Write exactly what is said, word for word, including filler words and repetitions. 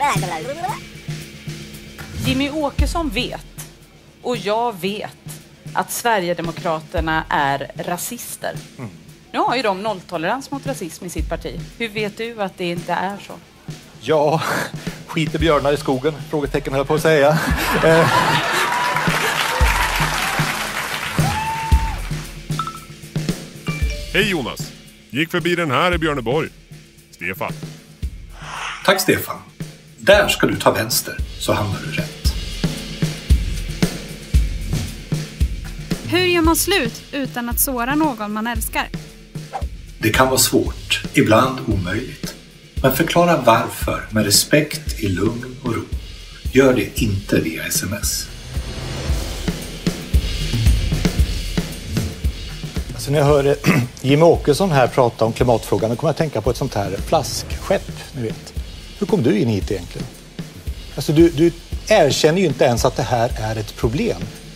Jimmy Åkesson vet, och jag vet, att Sverigedemokraterna är rasister. Mm. Nu har ju de nolltolerans mot rasism i sitt parti. Hur vet du att det inte är så? Ja, skiter björnar i skogen, frågetecken höll på att säga. eh. Hej Jonas, gick förbi den här i Björneborg. Stefan. Tack Stefan. Där ska du ta vänster så hamnar du rätt. Hur gör man slut utan att såra någon man älskar? Det kan vara svårt, ibland omöjligt. Men förklara varför med respekt, i lugn och ro. Gör det inte via sms. Alltså när jag hör Jimmy Åkesson här prata om klimatfrågan, då kommer jag att tänka på ett sånt här flaskskepp, ni vet. Hur kom du in hit egentligen? Alltså du, du erkänner ju inte ens att det här är ett problem.